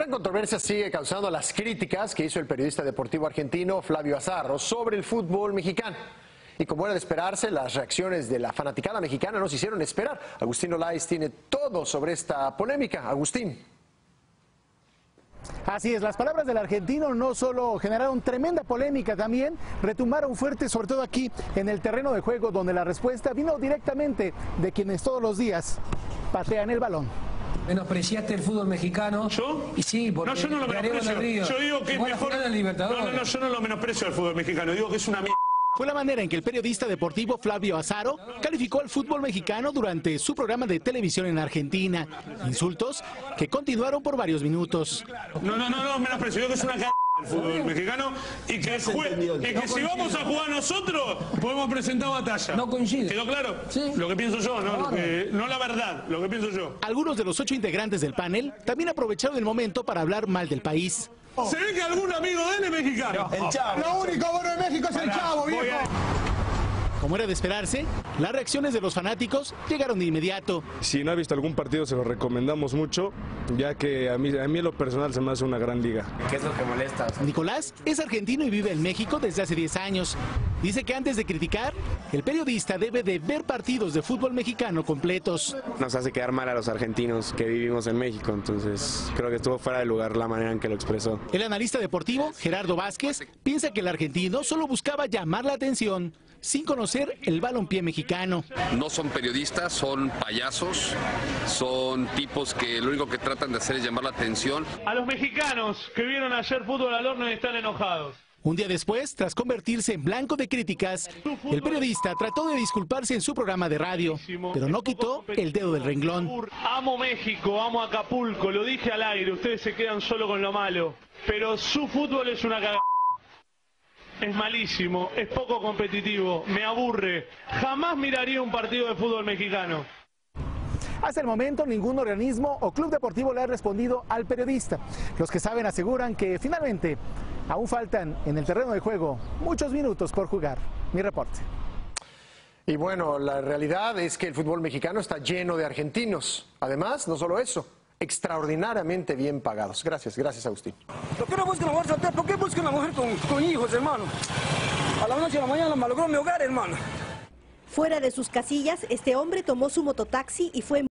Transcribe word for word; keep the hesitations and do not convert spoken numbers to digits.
gran controversia sigue causando las críticas que hizo el periodista deportivo argentino Flavio Azarro sobre el fútbol mexicano. Y como era de esperarse, las reacciones de la fanaticada mexicana nos hicieron esperar. Agustín Olaiz tiene todo sobre esta polémica. Agustín. Así es, las palabras del argentino no solo generaron tremenda polémica, también retumbaron fuerte, sobre todo aquí en el terreno de juego, donde la respuesta vino directamente de quienes todos los días patean el balón. ¿Menospreciaste el fútbol mexicano? ¿Yo? Y sí, porque no, yo no lo menosprecio. Yo digo que es mejor. No, no, no, yo no lo menosprecio al fútbol mexicano. Digo que es una mierda. Fue la manera en que el periodista deportivo Flavio Azarro calificó al fútbol mexicano durante su programa de televisión en Argentina. Insultos que continuaron por varios minutos. No, no, no, no, menosprecio. Digo que es una c*** el fútbol mexicano y que, y que no si vamos a jugar nosotros, podemos presentar batalla. No coincide. ¿Quedó claro? Sí. Lo que pienso yo, no, lo que, no la verdad, lo que pienso yo. Algunos de los ocho integrantes del panel también aprovecharon el momento para hablar mal del país. Se ve que algún amigo de él es mexicano. El Chavo. Lo único bueno de México es el Chavo, viejo. Como era de esperarse, las reacciones de los fanáticos llegaron de inmediato. Si no ha visto algún partido, se lo recomendamos mucho, ya que a mí, a mí en lo personal se me hace una gran liga. ¿Qué es lo que molesta? Nicolás es argentino y vive en México desde hace diez años. Dice que antes de criticar, el periodista debe de ver partidos de fútbol mexicano completos. Nos hace quedar mal a los argentinos que vivimos en México, entonces creo que estuvo fuera de lugar la manera en que lo expresó. El analista deportivo, Gerardo Vázquez, piensa que el argentino solo buscaba llamar la atención sin conocer el balompié mexicano. No son periodistas, son payasos, son tipos que lo único que tratan de hacer es llamar la atención. A los mexicanos que vieron ayer fútbol al horno y están enojados. Un día después, tras convertirse en blanco de críticas, el periodista trató de disculparse en su programa de radio, pero no quitó el dedo del renglón. Amo México, amo Acapulco, lo dije al aire, ustedes se quedan solo con lo malo, pero su fútbol es una cagada. Es malísimo, es poco competitivo, me aburre. Jamás miraría un partido de fútbol mexicano. Hasta el momento ningún organismo o club deportivo le ha respondido al periodista. Los que saben aseguran que finalmente aún faltan en el terreno de juego muchos minutos por jugar. Mi reporte. Y bueno, la realidad es que el fútbol mexicano está lleno de argentinos. Además, no solo eso, extraordinariamente bien pagados. Gracias, gracias Agustín. ¿Por qué no buscan una mujer soltera? ¿Por qué buscan una mujer con, con hijos, hermano? A la noche y a la mañana malogró mi hogar, hermano. Fuera de sus casillas, este hombre tomó su mototaxi y fue